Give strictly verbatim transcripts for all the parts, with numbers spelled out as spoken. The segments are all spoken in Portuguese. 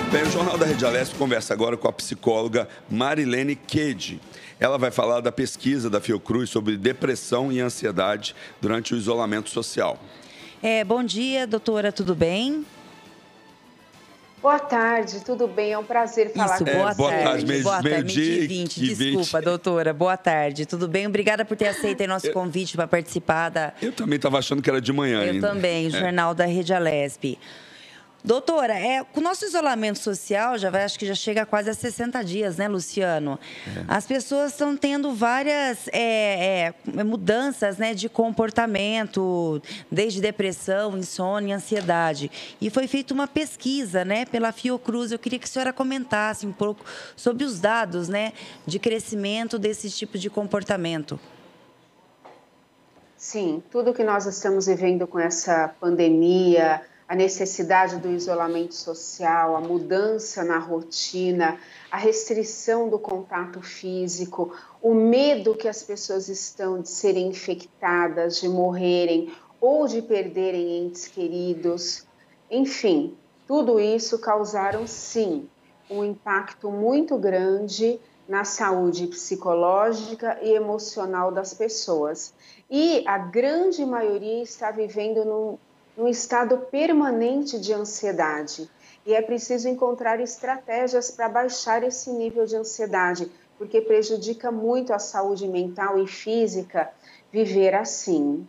Bem, o Jornal da Rede Alesp conversa agora com a psicóloga Marilene Quede. Ela vai falar da pesquisa da Fiocruz sobre depressão e ansiedade durante o isolamento social. É, bom dia, doutora, tudo bem? Boa tarde, tudo bem? É um prazer falar Isso, com boa, É, boa tarde. tarde, meio- boa tarde, meio-dia meio-dia e e vinte, vinte. desculpa, doutora. Boa tarde, tudo bem? Obrigada por ter aceito aí nosso convite para participar da... Eu também estava achando que era de manhã Eu ainda. também, o É. Jornal da Rede Alesp. Doutora, é, com o nosso isolamento social, já vai, acho que já chega a quase a sessenta dias, né, Luciano? É. As pessoas estão tendo várias é, é, mudanças, né, de comportamento, desde depressão, insônia, ansiedade. E foi feita uma pesquisa, né, pela Fiocruz. Eu queria que a senhora comentasse um pouco sobre os dados, né, de crescimento desse tipo de comportamento. Sim, tudo que nós estamos vivendo com essa pandemia, a necessidade do isolamento social, a mudança na rotina, a restrição do contato físico, o medo que as pessoas estão de serem infectadas, de morrerem ou de perderem entes queridos, enfim, tudo isso causaram, sim, um impacto muito grande na saúde psicológica e emocional das pessoas. E a grande maioria está vivendo num num estado permanente de ansiedade. E é preciso encontrar estratégias para baixar esse nível de ansiedade, porque prejudica muito a saúde mental e física viver assim.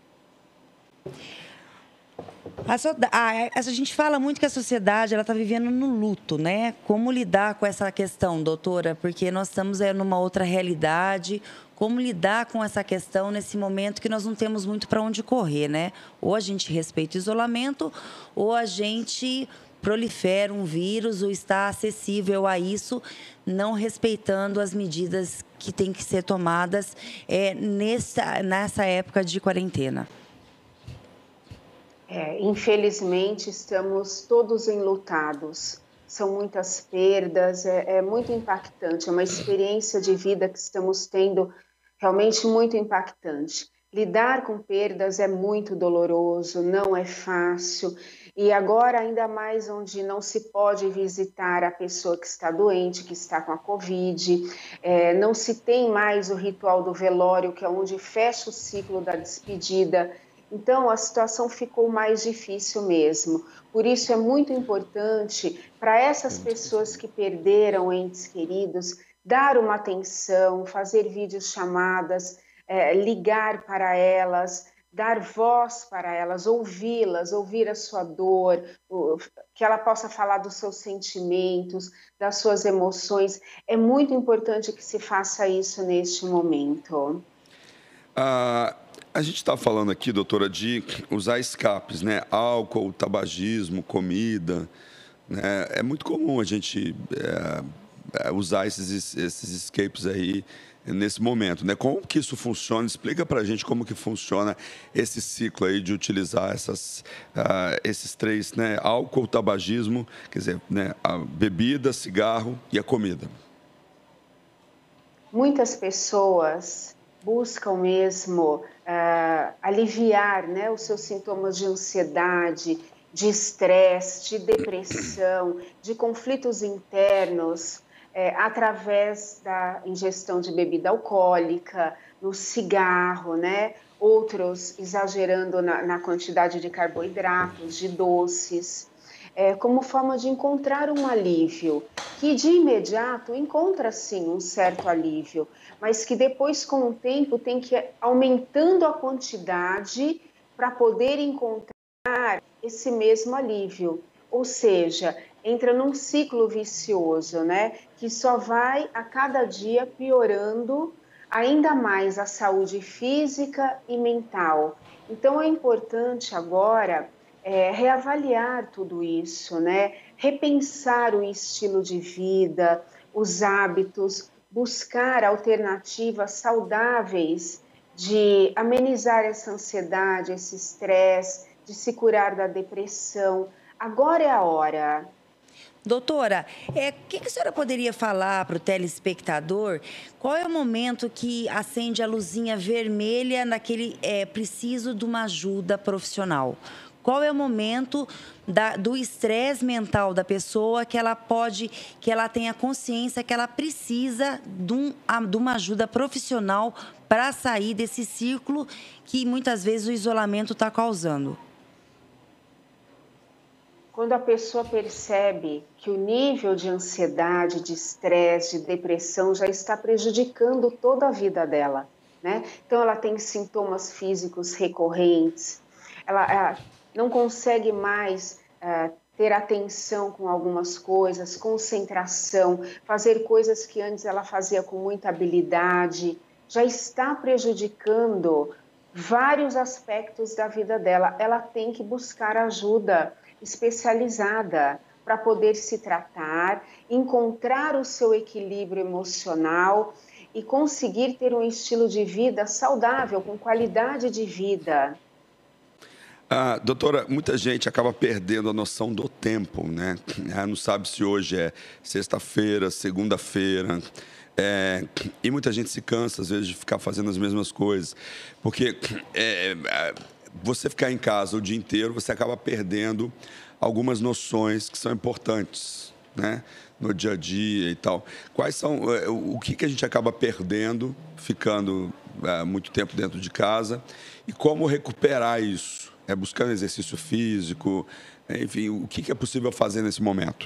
A, so, a, a gente fala muito que a sociedade ela está vivendo no luto, né? Como lidar com essa questão, doutora? Porque nós estamos é, numa outra realidade. Como lidar com essa questão nesse momento que nós não temos muito para onde correr, né? Ou a gente respeita o isolamento, ou a gente prolifera um vírus ou está acessível a isso, não respeitando as medidas que têm que ser tomadas é, nessa, nessa época de quarentena. É, infelizmente, estamos todos enlutados. São muitas perdas, é, é muito impactante. É uma experiência de vida que estamos tendo realmente muito impactante. Lidar com perdas é muito doloroso, não é fácil. E agora, ainda mais onde não se pode visitar a pessoa que está doente, que está com a Covid, é, não se tem mais o ritual do velório, que é onde fecha o ciclo da despedida. Então, a situação ficou mais difícil mesmo. Por isso, é muito importante para essas pessoas que perderam entes queridos, dar uma atenção, fazer videochamadas, é, ligar para elas, dar voz para elas, ouvi-las, ouvir a sua dor, que ela possa falar dos seus sentimentos, das suas emoções. É muito importante que se faça isso neste momento. Ah... A gente está falando aqui, doutora, de usar escapes, né? Álcool, tabagismo, comida. Né? É muito comum a gente é, usar esses, esses escapes aí nesse momento, né? Como que isso funciona? Explica para a gente como que funciona esse ciclo aí de utilizar essas, uh, esses três, né? Álcool, tabagismo, quer dizer, né? A bebida, cigarro e a comida. Muitas pessoas buscam mesmo uh, aliviar, né, os seus sintomas de ansiedade, de estresse, de depressão, de conflitos internos, é, através da ingestão de bebida alcoólica, no cigarro, né? Outros exagerando na, na quantidade de carboidratos, de doces, é, como forma de encontrar um alívio, que de imediato encontra sim um certo alívio, mas que depois, com o tempo, tem que ir aumentando a quantidade para poder encontrar esse mesmo alívio. Ou seja, entra num ciclo vicioso, né? Que só vai a cada dia piorando ainda mais a saúde física e mental. Então é importante agora é, reavaliar tudo isso, né? Repensar o estilo de vida, os hábitos, buscar alternativas saudáveis de amenizar essa ansiedade, esse estresse, de se curar da depressão. Agora é a hora. Doutora, é, o que a senhora poderia falar para o telespectador? Qual é o momento que acende a luzinha vermelha naquele é, preciso de uma ajuda profissional? qual é o momento da, do estresse mental da pessoa que ela pode, que ela tenha consciência que ela precisa de, um, de uma ajuda profissional para sair desse círculo que muitas vezes o isolamento está causando. Quando a pessoa percebe que o nível de ansiedade, de estresse, de depressão já está prejudicando toda a vida dela, né? Então, ela tem sintomas físicos recorrentes, ela, ela não consegue mais uh, ter atenção com algumas coisas, concentração, fazer coisas que antes ela fazia com muita habilidade, já está prejudicando vários aspectos da vida dela. Ela tem que buscar ajuda especializada para poder se tratar, encontrar o seu equilíbrio emocional e conseguir ter um estilo de vida saudável, com qualidade de vida. Ah, doutora, muita gente acaba perdendo a noção do tempo, né? Não sabe se hoje é sexta-feira, segunda-feira. É, e muita gente se cansa, às vezes, de ficar fazendo as mesmas coisas. Porque é, você ficar em casa o dia inteiro, você acaba perdendo algumas noções que são importantes, né? No dia a dia e tal. Quais são, o que, que a gente acaba perdendo, ficando é, muito tempo dentro de casa, e como recuperar isso? É buscando exercício físico, enfim, o que, que é possível fazer nesse momento?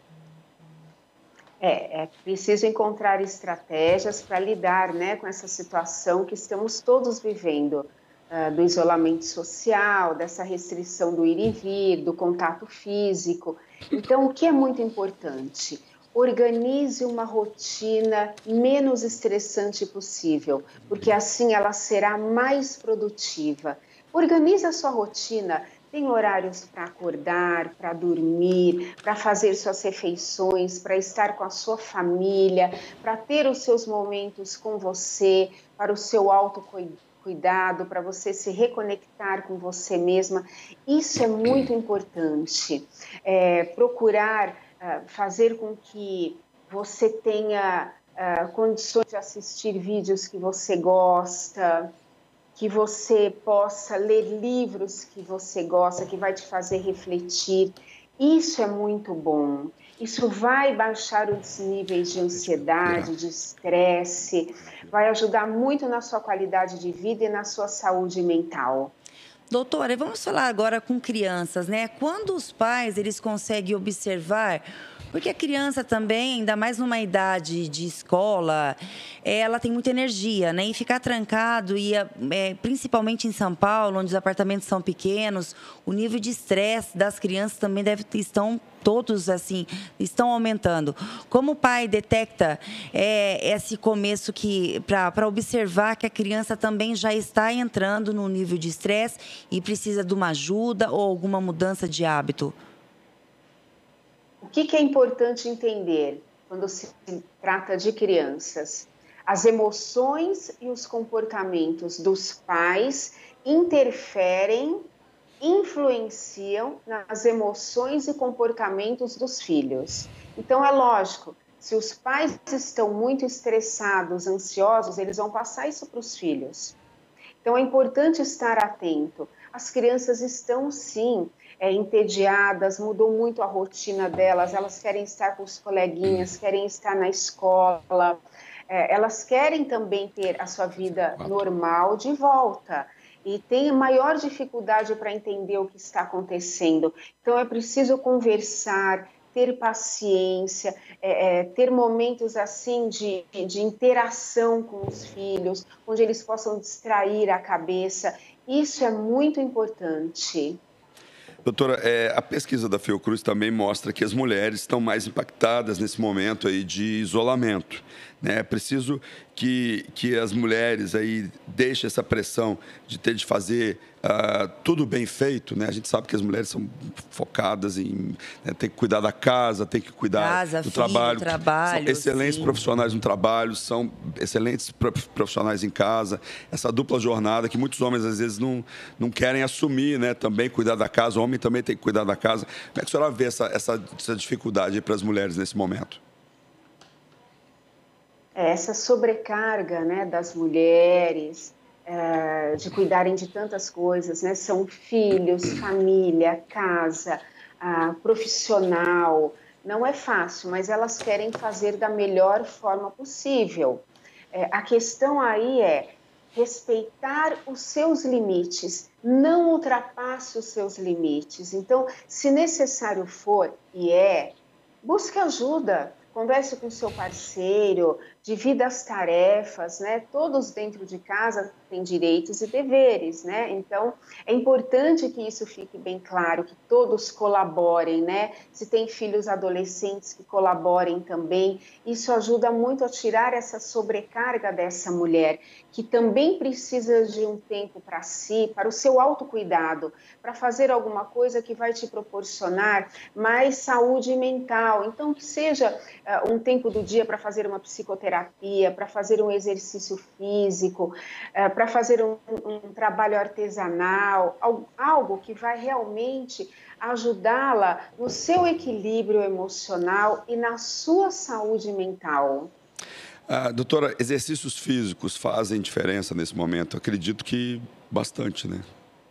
É, é preciso encontrar estratégias para lidar, né, com essa situação que estamos todos vivendo, uh, do isolamento social, dessa restrição do ir e vir, do contato físico. Então, o que é muito importante? Organize uma rotina menos estressante possível, porque assim ela será mais produtiva. Organize a sua rotina. Tem horários para acordar, para dormir, para fazer suas refeições, para estar com a sua família, para ter os seus momentos com você, para o seu autocuidado, para você se reconectar com você mesma. Isso é muito importante. É, procurar uh, fazer com que você tenha uh, condições de assistir vídeos que você gosta, que você possa ler livros que você gosta, que vai te fazer refletir. Isso é muito bom. Isso vai baixar os níveis de ansiedade, de estresse, vai ajudar muito na sua qualidade de vida e na sua saúde mental. Doutora, vamos falar agora com crianças, né? Quando os pais, eles conseguem observar, porque a criança também, ainda mais numa idade de escola, ela tem muita energia, né? E ficar trancado, e é, principalmente em São Paulo, onde os apartamentos são pequenos, o nível de estresse das crianças também deve estão todos assim estão aumentando. Como o pai detecta é, esse começo que para observar que a criança também já está entrando no nível de estresse e precisa de uma ajuda ou alguma mudança de hábito? O que, que é importante entender quando se trata de crianças? As emoções e os comportamentos dos pais interferem, influenciam nas emoções e comportamentos dos filhos. Então, é lógico, se os pais estão muito estressados, ansiosos, eles vão passar isso para os filhos. Então, é importante estar atento. As crianças estão, sim, É, entediadas, mudou muito a rotina delas, elas querem estar com os coleguinhas, querem estar na escola, é, elas querem também ter a sua vida normal de volta e têm maior dificuldade para entender o que está acontecendo. Então, é preciso conversar, ter paciência, é, é, ter momentos assim de, de interação com os filhos, onde eles possam distrair a cabeça. Isso é muito importante. Doutora, é, a pesquisa da Fiocruz também mostra que as mulheres estão mais impactadas nesse momento aí de isolamento, né? É preciso que, que as mulheres aí deixem essa pressão de ter de fazer uh, tudo bem feito, né? A gente sabe que as mulheres são focadas em né, ter que cuidar da casa, ter que cuidar casa, do filho, trabalho. trabalho. São excelentes sim. profissionais no trabalho, são excelentes profissionais em casa. Essa dupla jornada que muitos homens às vezes não, não querem assumir, né? Também cuidar da casa, o homem também tem que cuidar da casa. Como é que a senhora vê essa, essa, essa dificuldade para as mulheres nesse momento? Essa sobrecarga, né, das mulheres, é, de cuidarem de tantas coisas, né? São filhos, família, casa, ah, profissional. Não é fácil, mas elas querem fazer da melhor forma possível. É, a questão aí é respeitar os seus limites, não ultrapasse os seus limites. Então, se necessário for, e é, busque ajuda, converse com seu parceiro, divida as tarefas, né? Todos dentro de casa têm direitos e deveres, né? Então, é importante que isso fique bem claro, que todos colaborem, né? Se tem filhos adolescentes, que colaborem também. Isso ajuda muito a tirar essa sobrecarga dessa mulher, que também precisa de um tempo para si, para o seu autocuidado, para fazer alguma coisa que vai te proporcionar mais saúde mental. Então, que seja uh, um tempo do dia para fazer uma psicoterapia, para fazer um exercício físico, uh, para fazer um, um trabalho artesanal, algo, algo que vai realmente ajudá-la no seu equilíbrio emocional e na sua saúde mental. Ah, doutora, exercícios físicos fazem diferença nesse momento? Acredito que bastante, né?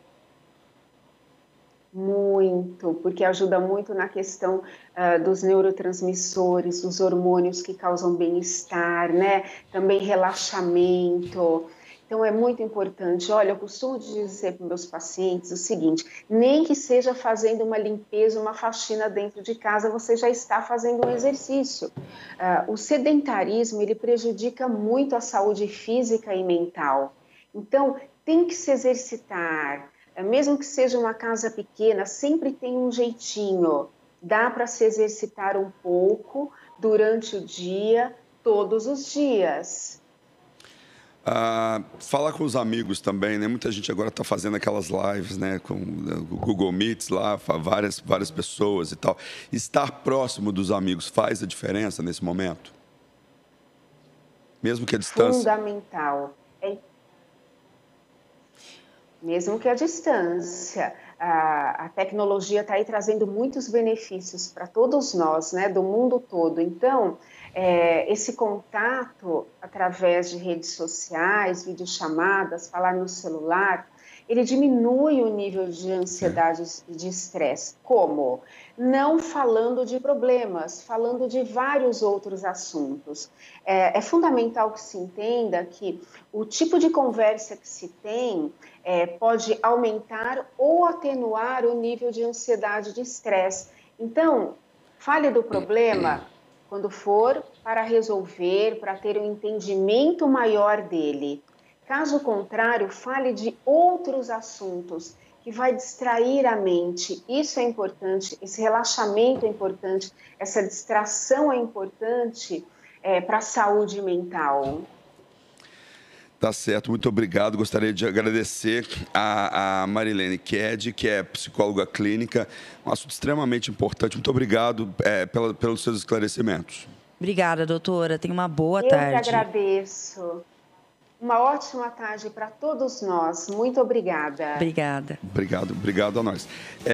Muito, porque ajuda muito na questão uh, dos neurotransmissores, dos hormônios que causam bem-estar, né? Também relaxamento. Então, é muito importante. Olha, eu costumo dizer para meus pacientes o seguinte, nem que seja fazendo uma limpeza, uma faxina dentro de casa, você já está fazendo um exercício. Uh, o sedentarismo, ele prejudica muito a saúde física e mental. Então, tem que se exercitar. Mesmo que seja uma casa pequena, sempre tem um jeitinho. Dá para se exercitar um pouco durante o dia, todos os dias. Ah, falar com os amigos também, né? Muita gente agora está fazendo aquelas lives, né? Com o Google Meets lá, várias, várias pessoas e tal. Estar próximo dos amigos faz a diferença nesse momento? Mesmo que a distância? Fundamental. É mesmo que a distância. A, a tecnologia está aí trazendo muitos benefícios para todos nós, né, do mundo todo. Então, é, esse contato através de redes sociais, videochamadas, falar no celular, ele diminui o nível de ansiedade e de estresse. Como? Não falando de problemas, falando de vários outros assuntos. É, é fundamental que se entenda que o tipo de conversa que se tem é, pode aumentar ou atenuar o nível de ansiedade e de estresse. Então, fale do problema quando for para resolver, para ter um entendimento maior dele. Caso contrário, fale de outros assuntos que vai distrair a mente. Isso é importante, esse relaxamento é importante, essa distração é importante é, para a saúde mental. Tá certo, muito obrigado. Gostaria de agradecer a, a Marilene Ked, que é psicóloga clínica, um assunto extremamente importante. Muito obrigado é, pela, pelos seus esclarecimentos. Obrigada, doutora. Tenha uma boa Eu tarde. Eu que agradeço. Uma ótima tarde para todos nós. Muito obrigada. Obrigada. Obrigado, obrigado a nós. É...